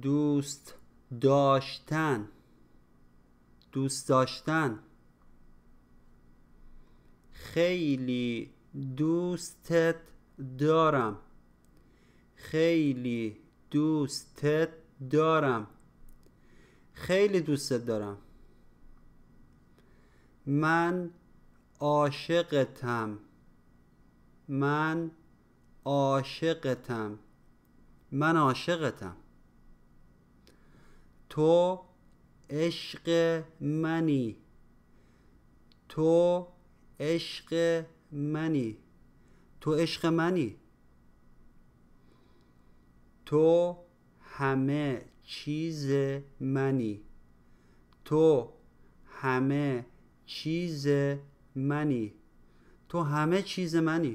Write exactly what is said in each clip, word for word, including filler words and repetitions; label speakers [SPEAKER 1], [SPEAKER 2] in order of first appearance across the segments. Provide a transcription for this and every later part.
[SPEAKER 1] دوست داشتن دوست داشتن خیلی دوستت دارم خیلی دوستت دارم خیلی دوستت دارم من عاشقتم من عاشقتم من عاشقتم تو عشق منی تو عشق منی تو عشق منی تو همه چیز منی تو همه چیز منی تو همه چیز منی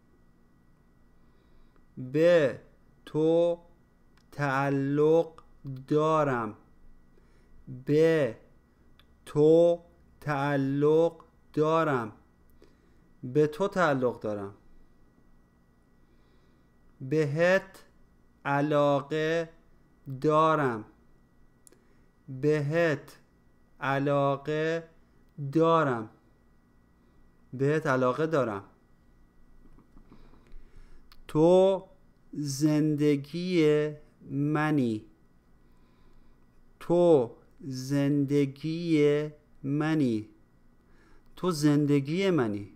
[SPEAKER 1] به تو تعلق دارم به تو تعلق دارم به تو تعلق دارم بهت علاقه دارم بهت علاقه دارم بهت علاقه دارم تو زندگی منی تو زندگی منی تو زندگی منی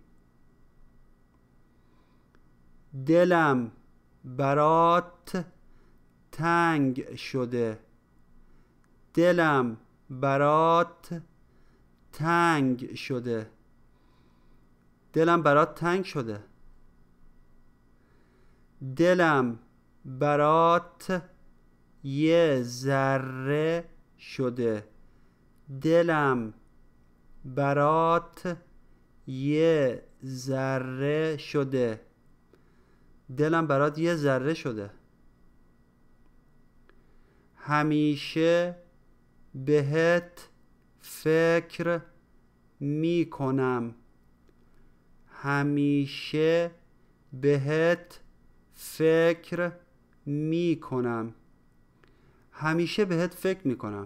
[SPEAKER 1] دلم برات تنگ شده دلم برات تنگ شده دلم برات تنگ شده دلم برات یه ذره شده دلم برات یه ذره شده دلم برات یه ذره شده همیشه بهت فکر می کنم همیشه بهت فکر می کنم همیشه بهت فکر می کنم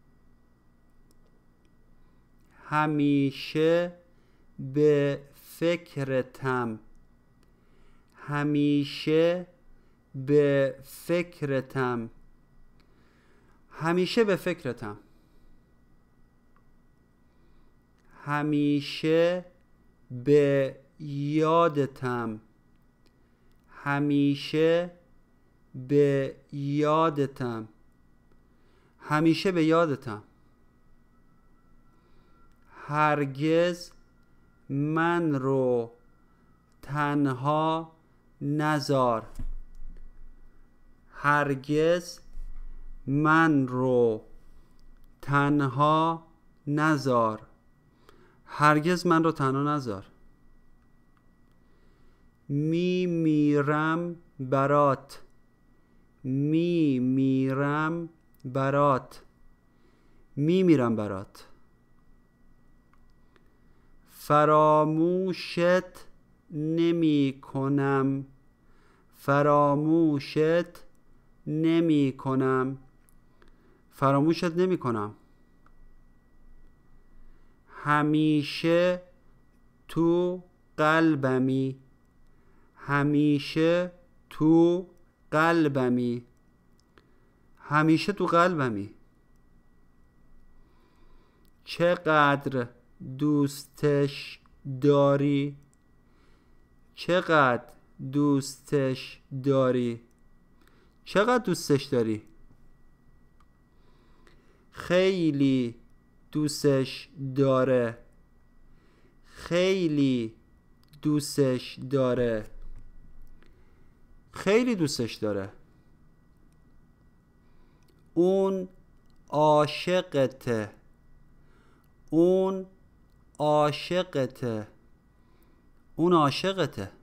[SPEAKER 1] همیشه به فکرتم همیشه به فکرتم همیشه به فکرتم همیشه به یادتم همیشه به یادتم همیشه به یادتم هرگز من رو تنها نذار هرگز من رو تنها نذار هرگز من رو تنها نذار می میرم برات می میرم برات می میرم برات فراموشت نمی کنم فراموشت نمی کنم فراموشت نمی کنم همیشه تو قلبمی همیشه تو قلبمی همیشه تو قلبمی چقدر دوستش داری چقدر دوستش داری چقدر دوستش داری خیلی دوستش داره خیلی دوستش داره خیلی دوستش داره اون عاشقته اون عاشقته اون عاشقته